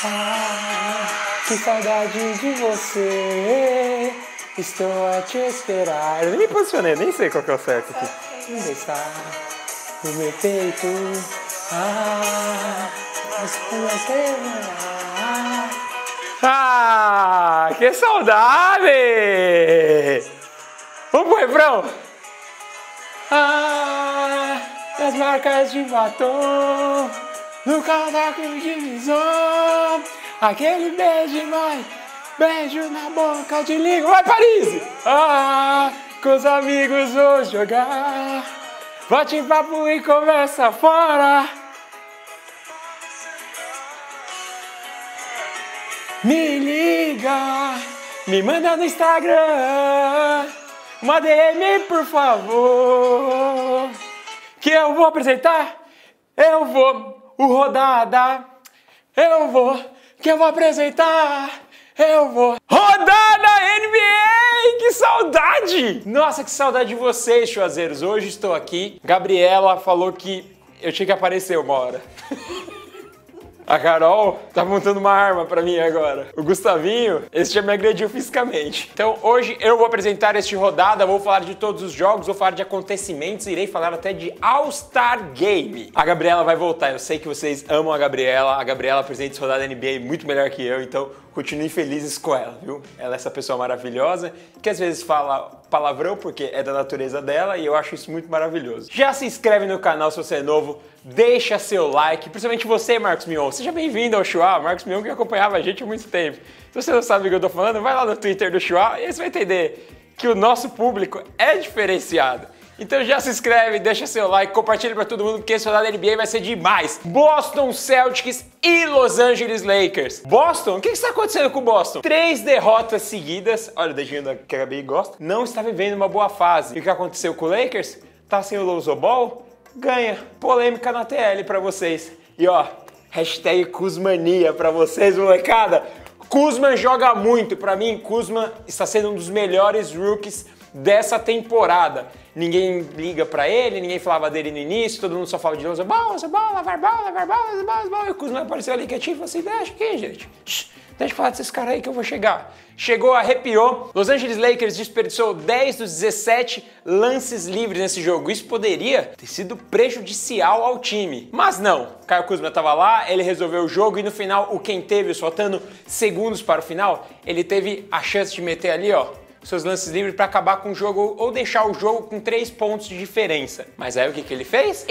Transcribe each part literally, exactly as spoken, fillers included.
Ah, que saudade de você. Estou a te esperar. Eu nem me posicionei, nem sei qual que é o certo aqui. Ainda está no meu peito. Ah, mas você... Ah, que saudade! Vamos pro refrão? Ah, as marcas de batom no casaco de visão. Aquele beijo, mãe, beijo na boca de língua. Vai, Paris! Ah, com os amigos vou jogar. Bate papo e conversa fora. Me liga, me manda no Instagram uma D M, por favor, que eu vou apresentar, eu vou, o Rodada, eu vou, que eu vou apresentar, eu vou. Rodada N B A, que saudade! Nossa, que saudade de vocês, chuazeiros. Hoje estou aqui, Gabriela falou que eu tinha que aparecer uma hora. A Carol tá montando uma arma pra mim agora. O Gustavinho, esse já me agrediu fisicamente. Então hoje eu vou apresentar este rodada, vou falar de todos os jogos, vou falar de acontecimentos, irei falar até de All-Star Game. A Gabriela vai voltar, eu sei que vocês amam a Gabriela. A Gabriela apresenta esse rodada N B A muito melhor que eu, então continuem felizes com ela, viu? Ela é essa pessoa maravilhosa, que às vezes fala palavrão porque é da natureza dela e eu acho isso muito maravilhoso. Já se inscreve no canal se você é novo, deixa seu like, principalmente você, Marcos Mion. Seja bem-vindo ao Chua, Marcos Mion que acompanhava a gente há muito tempo. Se você não sabe o que eu tô falando, vai lá no Twitter do Chua e aí você vai entender que o nosso público é diferenciado. Então já se inscreve, deixa seu like, compartilha pra todo mundo, porque esse rodada N B A vai ser demais. Boston Celtics e Los Angeles Lakers. Boston? O que está acontecendo com o Boston? Três derrotas seguidas. Olha o dedinho da que a Gabi gosta. Não está vivendo uma boa fase. E o que aconteceu com o Lakers? Tá sem o Lonzo Ball? Ganha. Polêmica na T L pra vocês. E ó, hashtag Kuzmania pra vocês, molecada. Kuzma joga muito. Pra mim, Kuzma está sendo um dos melhores rookies dessa temporada. Ninguém liga pra ele, ninguém falava dele no início, todo mundo só fala de Lonzo Ball, Lonzo Ball, lavar bola, lavar bola, lavar bola. E o Kuzma apareceu ali quietinho e falou assim, deixa aqui, gente. Shhh, deixa eu falar desses caras aí que eu vou chegar. Chegou, arrepiou. Los Angeles Lakers desperdiçou dez dos dezessete lances livres nesse jogo. Isso poderia ter sido prejudicial ao time. Mas não. Caio Kuzma estava lá, ele resolveu o jogo e no final, o quem teve, faltando segundos para o final, ele teve a chance de meter ali, ó, seus lances livres para acabar com o jogo ou deixar o jogo com três pontos de diferença. Mas aí o que, que ele fez?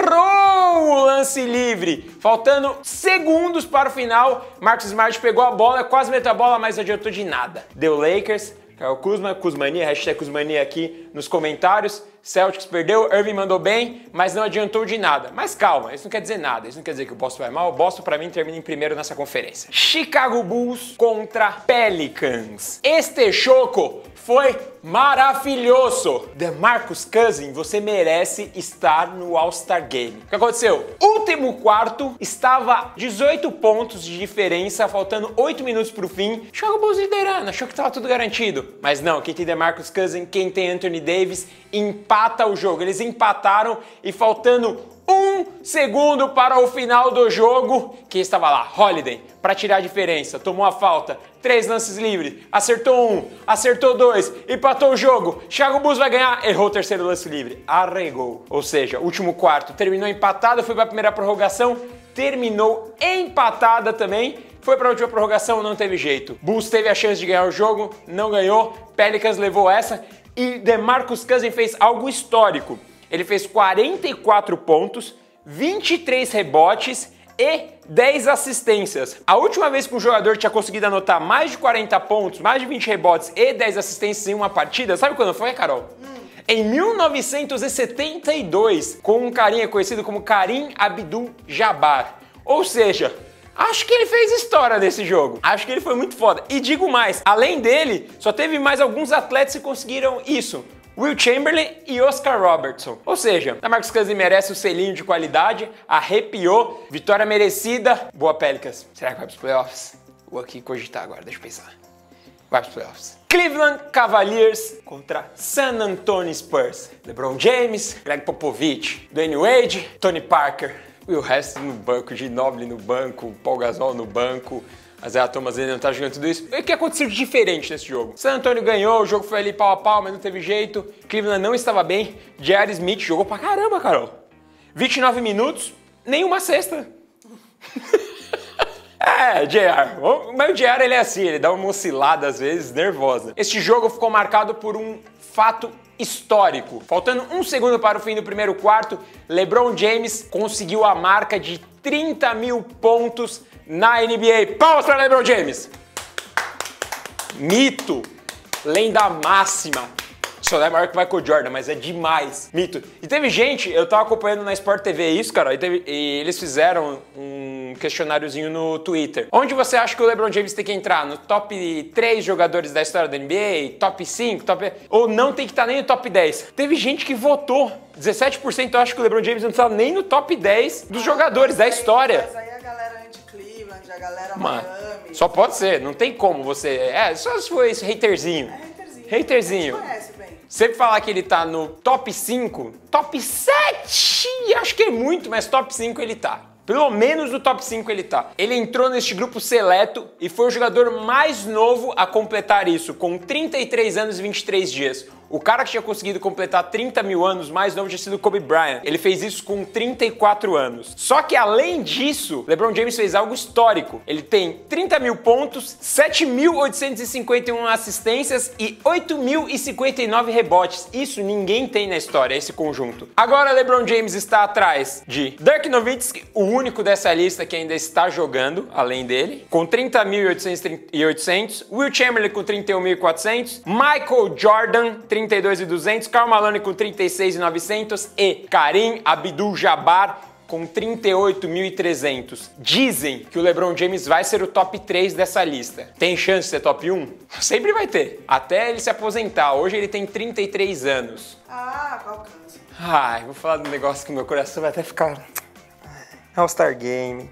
Errou o lance livre! Faltando segundos para o final, Marcus Smart pegou a bola, quase meteu a bola, mas não adiantou de nada. Deu Lakers, Caio Kuzma, Kuzmania, hashtag Kuzmania aqui nos comentários. Celtics perdeu, Irving mandou bem, mas não adiantou de nada. Mas calma, isso não quer dizer nada, isso não quer dizer que o Boston vai mal. O Boston pra mim termina em primeiro nessa conferência. Chicago Bulls contra Pelicans. Este choco foi maravilhoso. DeMarcus Cousins, você merece estar no All-Star Game. O que aconteceu? Último quarto, estava dezoito pontos de diferença, faltando oito minutos pro fim. Chicago Bulls liderando, achou que tava tudo garantido. Mas não, quem tem DeMarcus Cousins, quem tem Anthony Davis, empata o jogo. Eles empataram e faltando um segundo para o final do jogo, quem estava lá? Holiday, para tirar a diferença, tomou a falta, três lances livres, acertou um, acertou dois, empatou o jogo, Chicago Bulls vai ganhar, errou o terceiro lance livre, arregou. Ou seja, último quarto, terminou empatado, foi para a primeira prorrogação, terminou empatada também, foi para a última prorrogação, não teve jeito. Bulls teve a chance de ganhar o jogo, não ganhou, Pelicans levou essa e DeMarcus Cousins fez algo histórico. Ele fez quarenta e quatro pontos, vinte e três rebotes e dez assistências. A última vez que um jogador tinha conseguido anotar mais de quarenta pontos, mais de vinte rebotes e dez assistências em uma partida, sabe quando foi, Carol? Hum. Em mil novecentos e setenta e dois, com um carinha conhecido como Kareem Abdul-Jabbar. Ou seja, acho que ele fez história nesse jogo. Acho que ele foi muito foda. E digo mais, além dele, só teve mais alguns atletas que conseguiram isso. Will Chamberlain e Oscar Robertson. Ou seja, DeMarcus Cousins merece o selinho de qualidade, arrepiou, vitória merecida. Boa, Pelicans. Será que vai pros playoffs? Vou aqui cogitar agora, deixa eu pensar. Vai pros playoffs. Cleveland Cavaliers contra San Antonio Spurs. LeBron James, Greg Popovich, Dwayne Wade, Tony Parker. Will Hess no banco, Ginobili no banco, Paul Gasol no banco, a Isaiah Thomas ainda não tá jogando tudo isso. O que aconteceu de diferente nesse jogo? San Antonio ganhou, o jogo foi ali pau a pau, mas não teve jeito. Cleveland não estava bem. J R. Smith jogou pra caramba, Carol. vinte e nove minutos, nenhuma cesta. É, J R. Mas o J R ele é assim, ele dá uma oscilada às vezes, nervosa. Este jogo ficou marcado por um fato histórico. Faltando um segundo para o fim do primeiro quarto, LeBron James conseguiu a marca de trinta mil pontos na N B A. Palmas para LeBron James! Mito, lenda máxima. Só não é maior que o Michael Jordan, mas é demais. Mito. E teve gente, eu tava acompanhando na Sport T V isso, cara, e, teve, e eles fizeram um questionáriozinho no Twitter. Onde você acha que o LeBron James tem que entrar? No top três jogadores da história da N B A? Top cinco? Top... Ou não tem que estar nem no top dez? Teve gente que votou. dezessete por cento acha que o LeBron James não está nem no top dez dos jogadores da história. Mas aí a galera anti-Cleveland, a galera Mano, Miami... só pode ser, não tem como você... É, só se for isso, haterzinho. É haterzinho. Haterzinho. A gente conhece bem. Sempre falar que ele tá no top cinco, top sete, acho que é muito, mas top cinco ele tá. Pelo menos no top cinco ele tá. Ele entrou neste grupo seleto e foi o jogador mais novo a completar isso, com trinta e três anos e vinte e três dias. O cara que tinha conseguido completar trinta mil anos mais novo tinha sido Kobe Bryant. Ele fez isso com trinta e quatro anos. Só que além disso, LeBron James fez algo histórico. Ele tem trinta mil pontos, sete mil oitocentos e cinquenta e um assistências e oito mil e cinquenta e nove rebotes. Isso ninguém tem na história, esse conjunto. Agora LeBron James está atrás de Dirk Nowitzki, o único dessa lista que ainda está jogando, além dele, com trinta mil e oitocentos, Will Chamberlain com trinta e um mil e quatrocentos, Michael Jordan, trinta e dois mil e duzentos, Karl Malone com trinta e seis mil e novecentos e Kareem Abdul-Jabbar com trinta e oito mil e trezentos. Dizem que o LeBron James vai ser o top três dessa lista. Tem chance de ser top um? Sempre vai ter. Até ele se aposentar. Hoje ele tem trinta e três anos. Ah, alcança. Ai, vou falar de um negócio que meu coração vai até ficar... All-Star Game.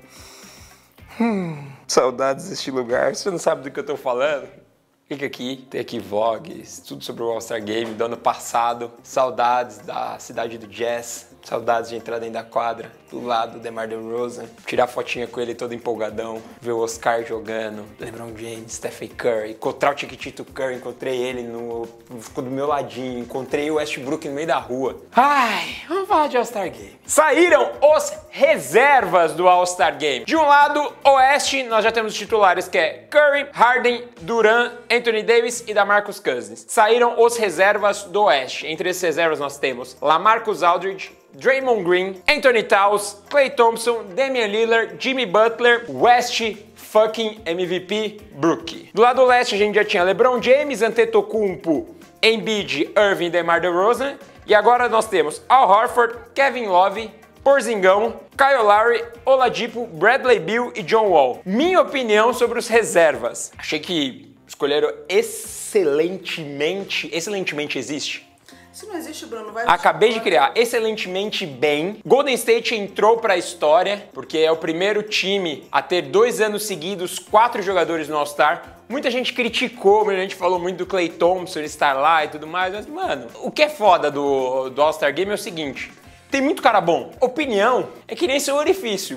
Hum, saudades deste lugar. Você não sabe do que eu tô falando? Clica aqui, tem aqui vlogs, tudo sobre o All-Star Game do ano passado. Saudades da cidade do Jazz. Saudades de entrar dentro da quadra, do lado do DeMar DeRozan, tirar fotinha com ele todo empolgadão, ver o Oscar jogando, LeBron James, Stephen Curry, encontrar o Chiquitito Curry, encontrei ele, no, ficou do meu ladinho, encontrei o Westbrook no meio da rua. Ai, vamos falar de All-Star Game. Saíram os reservas do All-Star Game. De um lado, Oeste, nós já temos os titulares que é Curry, Harden, Durant, Anthony Davis e DeMarcus Cousins. Saíram os reservas do Oeste. Entre esses reservas nós temos LaMarcus Aldridge, Draymond Green, Anthony Towns, Klay Thompson, Damian Lillard, Jimmy Butler, West fucking M V P Brook. Do lado leste a gente já tinha LeBron James, Antetokounmpo, Embiid, Irving, DeMar DeRozan. E agora nós temos Al Horford, Kevin Love, Porzingão, Kyle Lowry, Oladipo, Bradley Beal e John Wall. Minha opinião sobre os reservas. Achei que escolheram excelentemente... Excelentemente existe? Se não existe, Bruno, vai... Acabei de criar excelentemente bem. Golden State entrou para a história, porque é o primeiro time a ter dois anos seguidos, quatro jogadores no All-Star. Muita gente criticou, muita gente falou muito do Klay Thompson estar lá e tudo mais, mas, mano, o que é foda do, do All-Star Game é o seguinte, tem muito cara bom. Opinião é que nem seu orifício.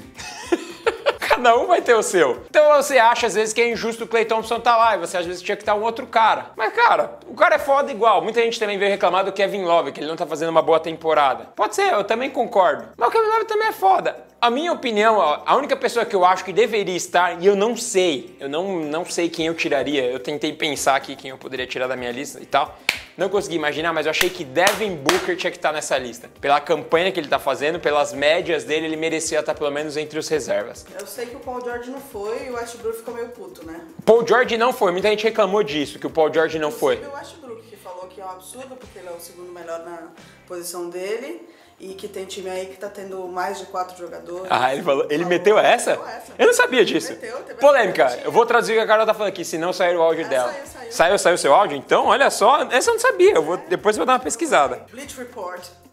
Cada um vai ter o seu. Então você acha às vezes que é injusto o Klay Thompson tá lá e você às vezes tinha que estar um outro cara. Mas cara, o cara é foda igual. Muita gente também veio reclamar do Kevin Love, que ele não tá fazendo uma boa temporada. Pode ser, eu também concordo. Mas o Kevin Love também é foda. A minha opinião, a única pessoa que eu acho que deveria estar, e eu não sei, eu não, não sei quem eu tiraria, eu tentei pensar aqui quem eu poderia tirar da minha lista e tal, não consegui imaginar, mas eu achei que Devin Booker tinha que estar nessa lista. Pela campanha que ele tá fazendo, pelas médias dele, ele merecia estar pelo menos entre os reservas. Eu sei que o Paul George não foi e o Westbrook ficou meio puto, né? Paul George não foi, muita gente reclamou disso, que o Paul George não foi. O Westbrook que falou que é um absurdo, porque ele é o segundo melhor na posição dele. E que tem time aí que tá tendo mais de quatro jogadores. Ah, ele falou. Ele falou, meteu essa? Meteu essa? Eu não sabia disso. Meteu, Polêmica. Eu vou traduzir o que a Carol tá falando aqui, se não sair o áudio ah, dela. Saiu, saiu. Saiu, saiu o seu áudio? Então, olha só, essa eu não sabia. Eu vou, depois eu vou dar uma pesquisada. Bleach Report.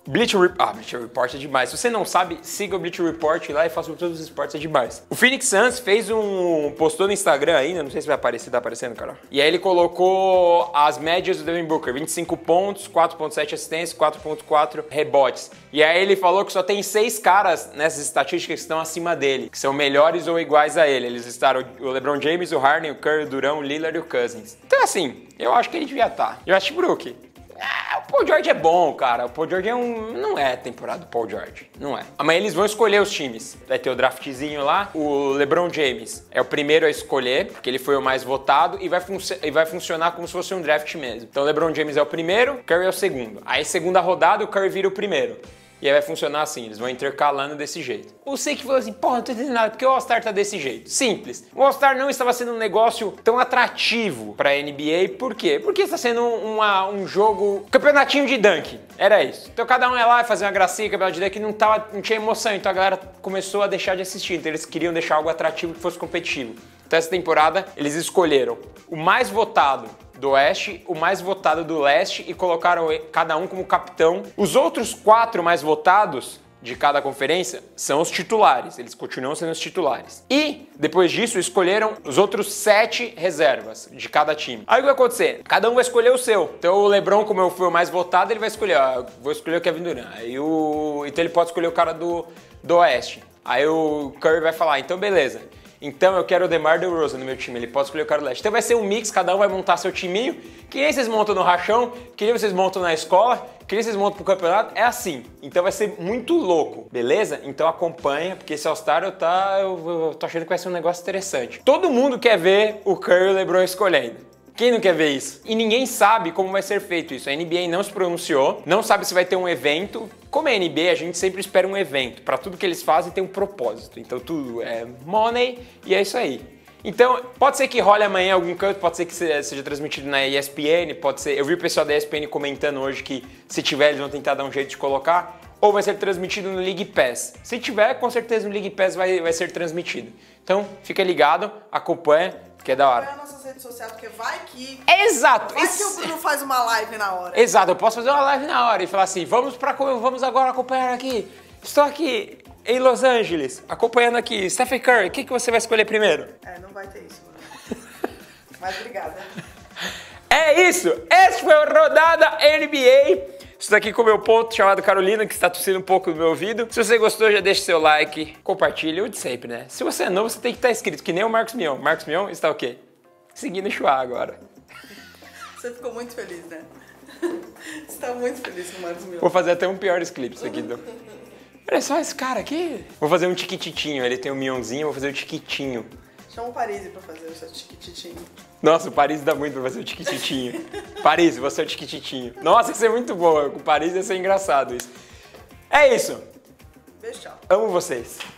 Bleacher Report. Ah, Bleacher Report é demais. Se você não sabe, siga o Bleacher Report lá e faça todos os esportes, é demais. O Phoenix Suns fez um... postou no Instagram ainda, não sei se vai aparecer, tá aparecendo, Carol? E aí ele colocou as médias do Devin Booker, vinte e cinco pontos, quatro ponto sete assistências, quatro ponto quatro rebotes. E aí ele falou que só tem seis caras nessas estatísticas que estão acima dele, que são melhores ou iguais a ele. Eles estaram o LeBron James, o Harden, o Curry, o Durant, o Lillard e o Cousins. Então assim, eu acho que ele devia estar. E o Westbrook... Ah, o Paul George é bom, cara. O Paul George é um... não é temporada do Paul George. Não é. Amanhã eles vão escolher os times. Vai ter o draftzinho lá. O LeBron James é o primeiro a escolher, porque ele foi o mais votado, e vai, fun... e vai funcionar como se fosse um draft mesmo. Então o LeBron James é o primeiro, o Curry é o segundo. Aí segunda rodada, o Curry vira o primeiro. E aí vai funcionar assim, eles vão intercalando desse jeito. O Sek falou assim, porra, não tô entendendo nada, porque o All-Star tá desse jeito. Simples. O All-Star não estava sendo um negócio tão atrativo pra N B A, por quê? Porque está sendo uma, um jogo, campeonatinho de dunk, era isso. Então cada um ia lá e fazia uma gracinha, campeonato de dunk, não, tava, não tinha emoção, então a galera começou a deixar de assistir, então eles queriam deixar algo atrativo que fosse competitivo. Então essa temporada eles escolheram o mais votado do Oeste, o mais votado do Leste e colocaram cada um como capitão. Os outros quatro mais votados de cada conferência são os titulares, eles continuam sendo os titulares. E, depois disso, escolheram os outros sete reservas de cada time. Aí o que vai acontecer? Cada um vai escolher o seu. Então o LeBron, como eu fui o mais votado, ele vai escolher, ó, vou escolher o Kevin Durant. Aí o... Então ele pode escolher o cara do, do Oeste. Aí o Curry vai falar, então beleza. Então eu quero o DeMar DeRozan no meu time, ele pode escolher o cara do Leste. Então vai ser um mix, cada um vai montar seu timinho, que nem vocês montam no rachão, que nem vocês montam na escola, que nem vocês montam pro campeonato, é assim. Então vai ser muito louco, beleza? Então acompanha, porque esse All-Star eu, tá, eu, eu tô achando que vai ser um negócio interessante. Todo mundo quer ver o Curry e o LeBron escolhendo. Quem não quer ver isso? E ninguém sabe como vai ser feito isso. A N B A não se pronunciou, não sabe se vai ter um evento. Como é a N B A, a gente sempre espera um evento. Para tudo que eles fazem tem um propósito. Então tudo é money e é isso aí. Então, pode ser que role amanhã em algum canto, pode ser que seja transmitido na E S P N, pode ser... Eu vi o pessoal da E S P N comentando hoje que se tiver eles vão tentar dar um jeito de colocar, ou vai ser transmitido no League Pass. Se tiver, com certeza no League Pass vai, vai ser transmitido. Então, fica ligado, acompanha, que é da hora. Acompanha nossas redes sociais, porque vai que... Exato! Vai que o Bruno faz uma live na hora. Exato, eu posso fazer uma live na hora e falar assim, vamos, pra, vamos agora acompanhar aqui. Estou aqui em Los Angeles, acompanhando aqui. Stephen Curry, o que, que você vai escolher primeiro? É, não vai ter isso, Bruno. Mas obrigada. É isso! Esse foi o Rodada N B A. Estou aqui com o meu ponto chamado Carolina, que está tossindo um pouco no meu ouvido. Se você gostou, já deixa seu like, compartilha, o de sempre, né? Se você é novo, você tem que estar inscrito, que nem o Marcos Mion. Marcos Mion está o quê? Seguindo o Chua agora. Você ficou muito feliz, né? Você está muito feliz com o Marcos Mion. Vou fazer até um piores clipes aqui. Do... Olha só esse cara aqui. Vou fazer um tiquititinho, ele tem um Mionzinho, vou fazer um tiquitinho. Chama o Paris pra fazer o seu tiquititinho. Nossa, o Paris dá muito pra fazer o tiquititinho. Paris, você é o tiquititinho. Nossa, isso é muito bom. Com o Paris ia ser engraçado isso. É isso. Beijo, tchau. Amo vocês.